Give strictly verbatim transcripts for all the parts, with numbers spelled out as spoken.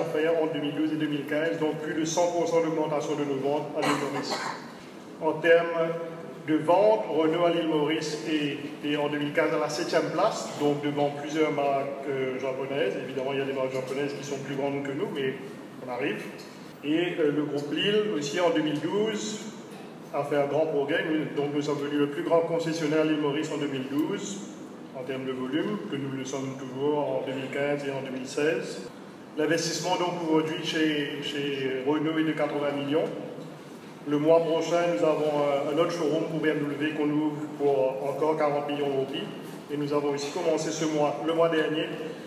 d'affaires entre deux mille douze et deux mille quinze, donc plus de cent pour cent d'augmentation de nos ventes à l'île Maurice. En termes de vente, Renault à l'île Maurice est, est en deux mille quinze à la septième place, donc devant plusieurs marques euh, japonaises. Évidemment, il y a des marques japonaises qui sont plus grandes que nous, mais on arrive. Et euh, le groupe Lille aussi en deux mille douze a fait un grand progrès. Nous, donc nous sommes devenus le plus grand concessionnaire à l'île Maurice en deux mille douze, en termes de volume, que nous le sommes toujours en deux mille quinze et en deux mille seize. L'investissement donc aujourd'hui chez, chez Renault est de quatre-vingts millions. Le mois prochain, nous avons un autre showroom pour B M W qu'on ouvre pour encore quarante millions de roupies. Et nous avons aussi commencé ce mois, le mois dernier,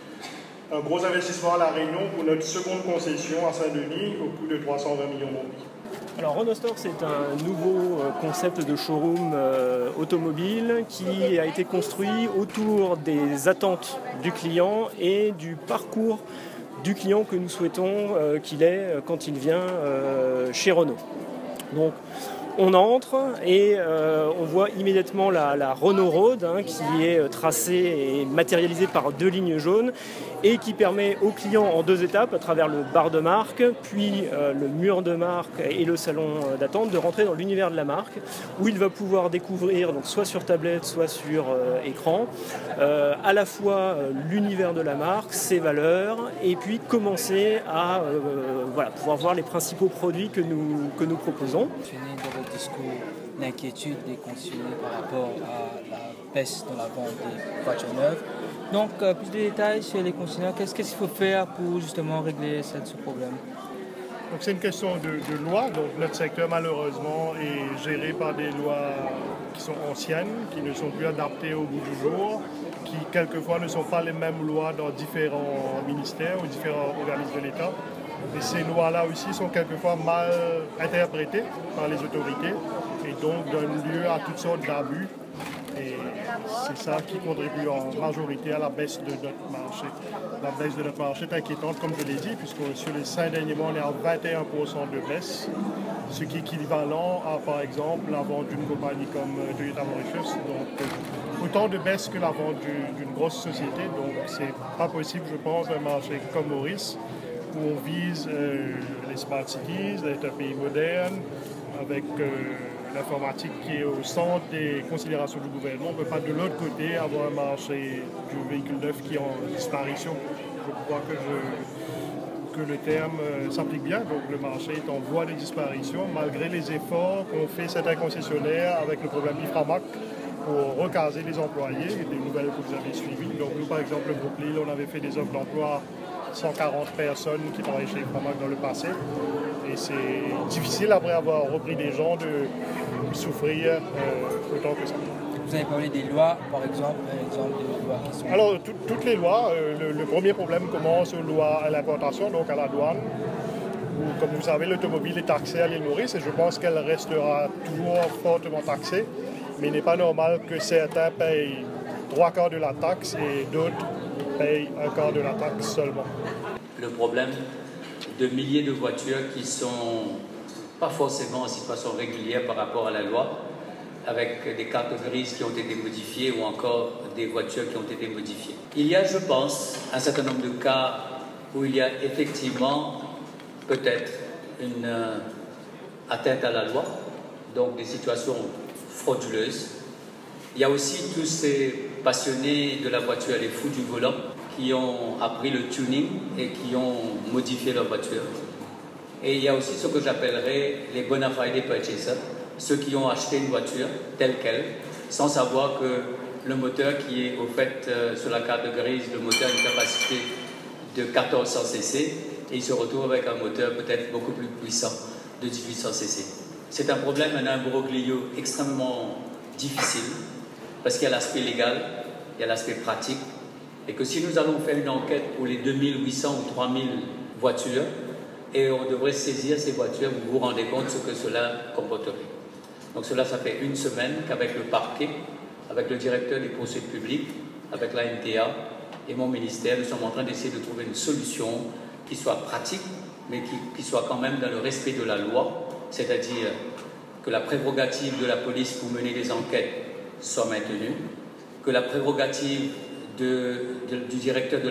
un gros investissement à La Réunion pour notre seconde concession à Saint-Denis au coût de trois cent vingt millions de roupies. Alors Renault Store, c'est un nouveau concept de showroom euh, automobile qui a été construit autour des attentes du client et du parcours du client que nous souhaitons euh, qu'il ait quand il vient euh, chez Renault. Donc on entre et euh, on voit immédiatement la, la Renault Road hein, qui est tracée et matérialisée par deux lignes jaunes et qui permet au client en deux étapes, à travers le bar de marque, puis euh, le mur de marque et le salon d'attente, de rentrer dans l'univers de la marque, où il va pouvoir découvrir, donc soit sur tablette, soit sur euh, écran, euh, à la fois euh, l'univers de la marque, ses valeurs, et puis commencer à euh, voilà, pouvoir voir les principaux produits que nous, que nous proposons. Dans votre discours, l'inquiétude des concessionnaires par rapport à la baisse dans la vente des voitures neuves. Donc, euh, plus de détails sur les concessionnaires, qu'est-ce qu'il faut faire pour justement régler ce, ce problème? Donc c'est une question de, de loi. Donc notre secteur malheureusement est géré par des lois qui sont anciennes, qui ne sont plus adaptées au bout du jour, qui quelquefois ne sont pas les mêmes lois dans différents ministères ou différents organismes de l'État. Et ces lois-là aussi sont quelquefois mal interprétées par les autorités et donc donnent lieu à toutes sortes d'abus. Et c'est ça qui contribue en majorité à la baisse de notre marché. La baisse de notre marché est inquiétante, comme je l'ai dit, puisque sur les cinq derniers mois, on est à vingt et un pour cent de baisse, ce qui est équivalent à, par exemple, la vente d'une compagnie comme Toyota Mauritius. Donc, autant de baisse que la vente d'une grosse société. Donc, c'est pas possible, je pense, un marché comme Maurice, où on vise euh, les smart cities, les pays modernes, avec euh, l'informatique qui est au centre des considérations du gouvernement. On ne peut pas de l'autre côté avoir un marché du véhicule neuf qui est en disparition. Je crois que, je, que le terme euh, s'applique bien. Donc le marché est en voie de disparition, malgré les efforts qu'ont fait certains concessionnaires avec le programme IFRAMAC pour recaser les employés, des nouvelles que vous avez suivies. Donc nous, par exemple, le groupe Lille, on avait fait des offres d'emploi cent quarante personnes qui travaillaient chez IFRAMAC dans le passé. Et c'est difficile, après avoir repris des gens, de souffrir euh, autant que ça. Vous avez parlé des lois, par exemple, un exemple de lois qui sont... Alors, tout, toutes les lois, euh, le, le premier problème commence aux lois à l'importation, donc à la douane, où, comme vous savez, l'automobile est taxée à l'île Maurice et je pense qu'elle restera toujours fortement taxée. Mais il n'est pas normal que certains payent trois quarts de la taxe et d'autres payent un quart de la taxe seulement. Le problème de milliers de voitures qui ne sont pas forcément en situation régulière par rapport à la loi, avec des cartes grises qui ont été modifiées ou encore des voitures qui ont été modifiées. Il y a, je pense, un certain nombre de cas où il y a effectivement peut-être une euh, atteinte à la loi, donc des situations frauduleuses. Il y a aussi tous ces passionnés de la voiture, les fous du volant, qui ont appris le tuning et qui ont modifié leur voiture. Et il y a aussi ce que j'appellerais les bona fide purchasers, ceux qui ont acheté une voiture telle qu'elle, sans savoir que le moteur qui est au fait euh, sur la carte grise, le moteur a une capacité de quatorze cents cc et il se retrouve avec un moteur peut-être beaucoup plus puissant de dix-huit cents cc. C'est un problème, un imbroglio extrêmement difficile parce qu'il y a l'aspect légal, il y a l'aspect pratique et que si nous allons faire une enquête pour les deux mille huit cents ou trois mille voitures et on devrait saisir ces voitures, vous vous rendez compte ce que cela comporterait. Donc cela, ça fait une semaine qu'avec le parquet, avec le directeur des poursuites publiques, avec la N T A et mon ministère, nous sommes en train d'essayer de trouver une solution qui soit pratique, mais qui, qui soit quand même dans le respect de la loi, c'est-à-dire que la prérogative de la police pour mener des enquêtes soit maintenue, que la prérogative de, de, du directeur de la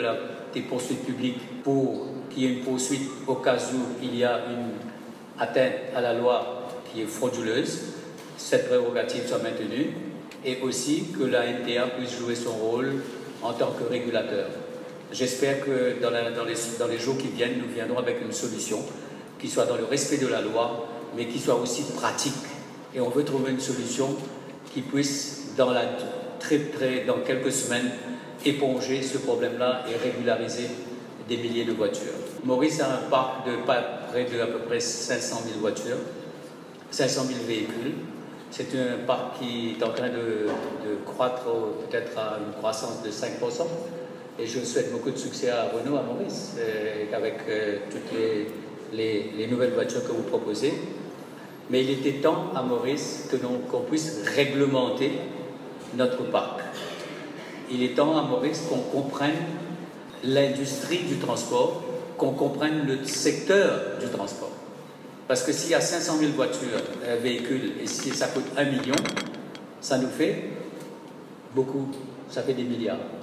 des poursuites publiques pour qu'il y ait une poursuite au cas où il y a une atteinte à la loi qui est frauduleuse, cette prérogative soit maintenue, et aussi que la N T A puisse jouer son rôle en tant que régulateur. J'espère que dans, la, dans, les, dans les jours qui viennent, nous viendrons avec une solution qui soit dans le respect de la loi, mais qui soit aussi pratique. Et on veut trouver une solution qui puisse, dans, la, très, très, dans quelques semaines, éponger ce problème-là et régulariser des milliers de voitures. Maurice a un parc de pas près de à peu près cinq cent mille voitures, cinq cent mille véhicules. C'est un parc qui est en train de, de croître peut-être à une croissance de cinq pour cent. Et je souhaite beaucoup de succès à Renault, à Maurice, euh, avec euh, toutes les, les, les nouvelles voitures que vous proposez. Mais il était temps à Maurice que l'on, qu'on puisse réglementer notre parc. Il est temps à Maurice qu'on comprenne l'industrie du transport, qu'on comprenne le secteur du transport. Parce que s'il y a cinq cent mille voitures, euh, véhicules, et si ça coûte un million, ça nous fait beaucoup, ça fait des milliards.